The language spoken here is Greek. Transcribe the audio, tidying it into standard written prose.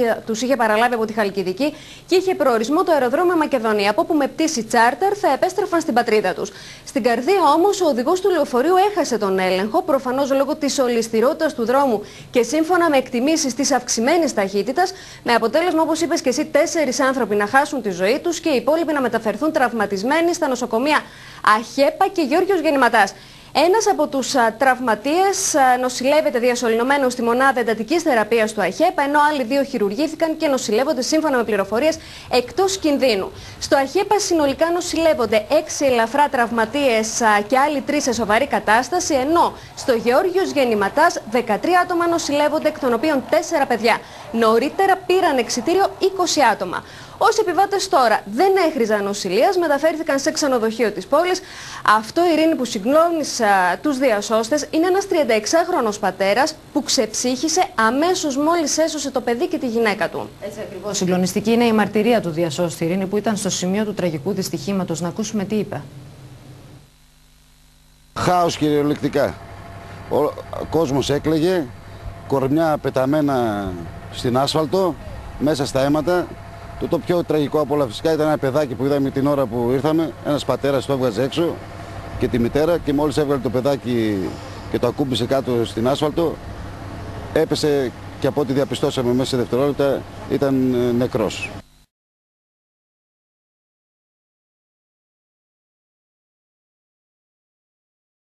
τους είχε παραλάβει από τη Χαλκιδική και είχε προορισμό το αεροδρόμιο Μακεδονία, από όπου με πτήση τσάρτερ θα επέστρεφαν στην πατρίδα τους. Στην καρδία όμως ο οδηγός του λεωφορείου έχασε τον έλεγχο, προφανώς λόγω της ολισθηρότητας του δρόμου και σύμφωνα με εκτιμήσεις της αυξημένης ταχύτητας, με αποτέλεσμα, όπως είπες και εσύ, 4 άνθρωποι να χάσουν τη ζωή τους και οι υπόλοιποι να μεταφερθούν τραυματισμένοι στα νοσοκομεία Αχέπα και Γιώργιος Γεννηματάς. Ένας από τους τραυματίες νοσηλεύεται διασωληνωμένος στη μονάδα εντατικής θεραπείας του ΑΧΕΠΑ, ενώ άλλοι 2 χειρουργήθηκαν και νοσηλεύονται σύμφωνα με πληροφορίες εκτός κινδύνου. Στο ΑΧΕΠΑ συνολικά νοσηλεύονται 6 ελαφρά τραυματίες και άλλοι 3 σε σοβαρή κατάσταση, ενώ στο Γεώργιος Γεννηματάς 13 άτομα νοσηλεύονται, εκ των οποίων 4 παιδιά. Νωρίτερα πήραν εξιτήριο 20 άτομα. Όσοι επιβάτες τώρα δεν έχριζαν νοσηλείας μεταφέρθηκαν σε ξενοδοχείο της πόλης. Αυτό, Ειρήνη, που συγκλώνησε τους διασώστες είναι ένας 36χρονος πατέρας που ξεψύχησε αμέσως μόλις έσωσε το παιδί και τη γυναίκα του. Έτσι ακριβώς. Συγκλονιστική είναι η μαρτυρία του διασώστη, Ειρήνη, που ήταν στο σημείο του τραγικού δυστυχήματος. Να ακούσουμε τι είπε. Χάος κυριολεκτικά. Ο κόσμος έκλαιγε, κορμιά πεταμένα στην άσφαλτο, μέσα στα αίματα. Το πιο τραγικό από όλα φυσικά ήταν ένα παιδάκι που είδαμε την ώρα που ήρθαμε. Ένας πατέρας το έβγαζε έξω και τη μητέρα, και μόλις έβγαλε το παιδάκι και το ακούμπησε κάτω στην άσφαλτο, έπεσε και από ό,τι διαπιστώσαμε μέσα σε δευτερόλεπτα ήταν νεκρός.